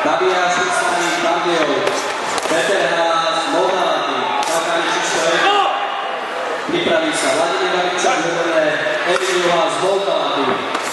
Fabián Švicaný Bardejov, Peter Hás Moldáty, Čakani číslo 1. Pripraví sa Vladimír Babičák Zelené, Emil Hás Moldáty.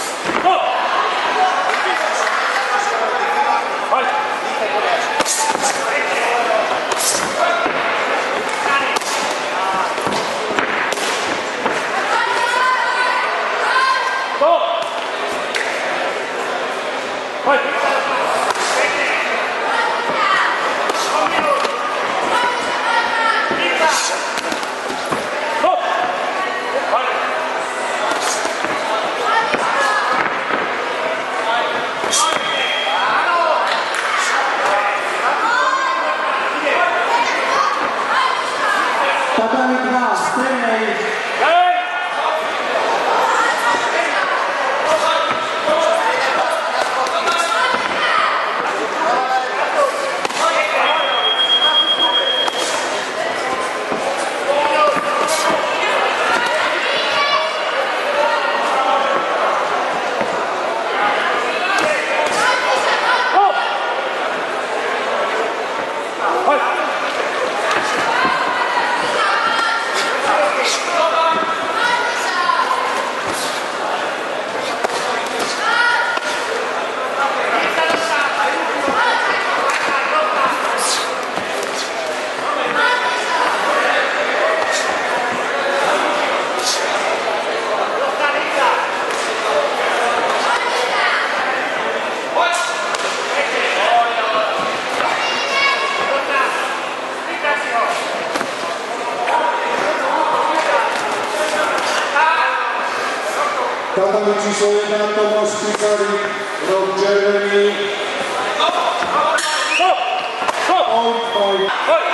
Tatami číslo 1 Tomáš Picarík, rok červený. On fight.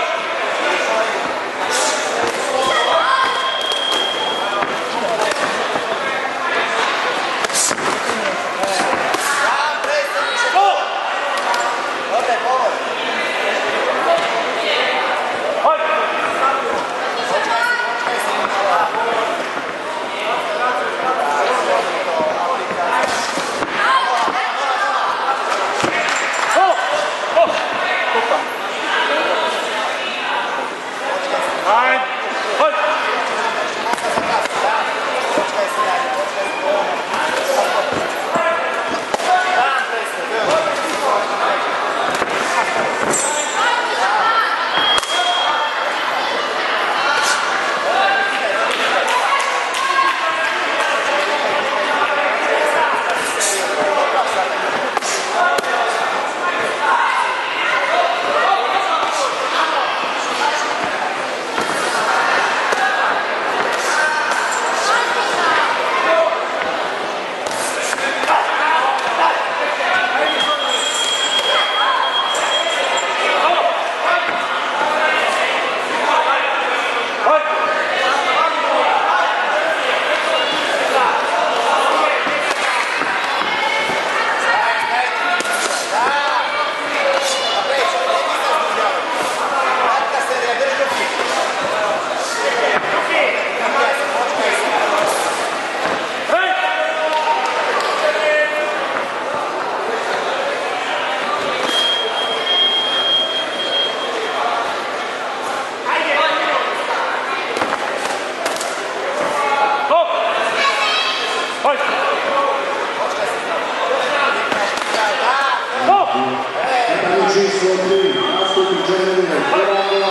Číslo 3, nástupí červený, prvá bola,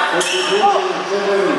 červený.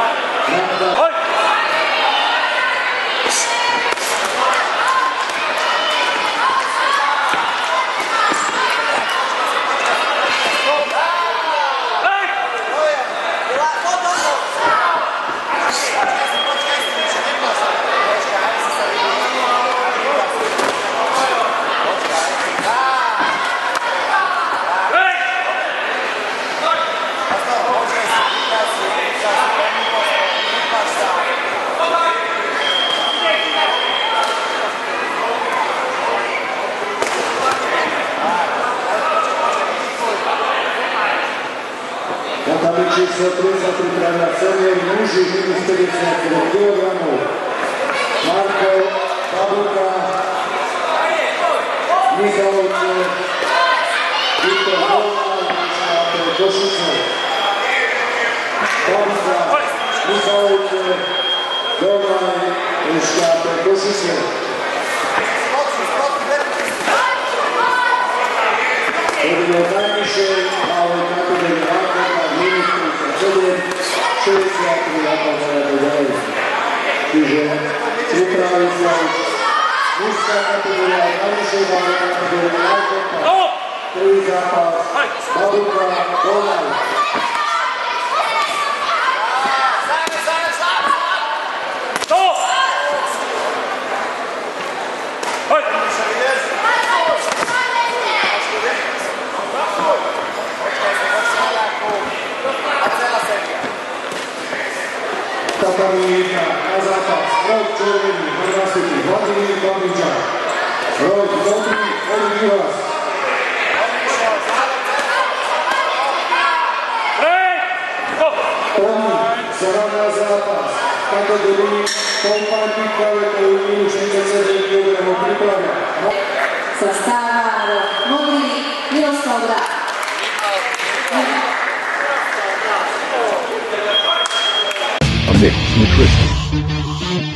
Tatami číslo 3 sa pripravia senior muži minus 50 kg. Marko Babuka, Michalovce, pauze Dolaj Šťápe Košice. Hodíme od najnižšej malej kategórie vákov na minus 37, 63 zápas a tak ďalej. Čiže pripraví sa mužská kategória od najnižšej malej kategórie vákov na prvý zápas Babuka Dolaj. Tatami 1 na zápas Rok Červený, Hrvastý, Vladimír Babičák. Rok Dobrý, Oli Juhas. Oni sa hrá zápas kategórii kompatitka vekovú minus 47 kg pripravia. Sa stáva Rok Modrý, Miroslav Rák. Mixed Nutrition.